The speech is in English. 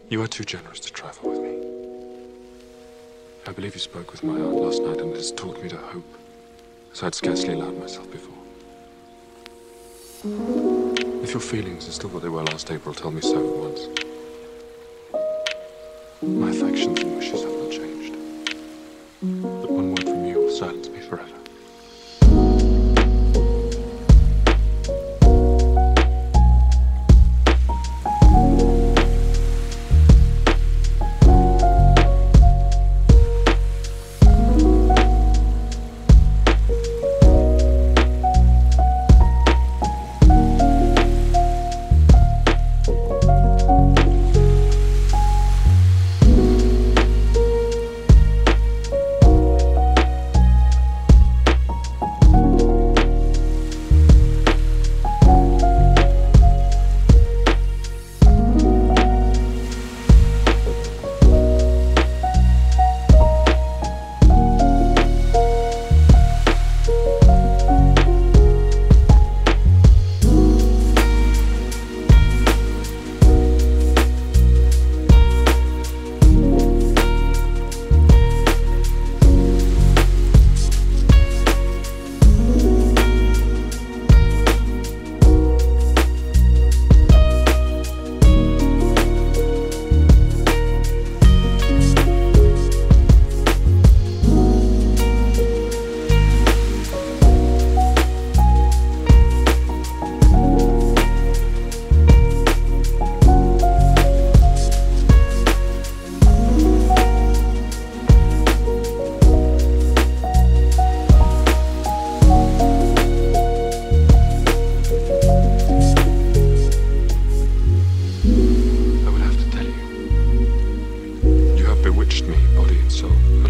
You are too generous to trifle with me. I believe you spoke with my aunt last night, and it has taught me to hope, as I'd scarcely allowed myself before. If your feelings are still what they were last April, tell me so at once. My affections and wishes have not changed. But one word from you will silence me forever. Bewitched me, body and soul.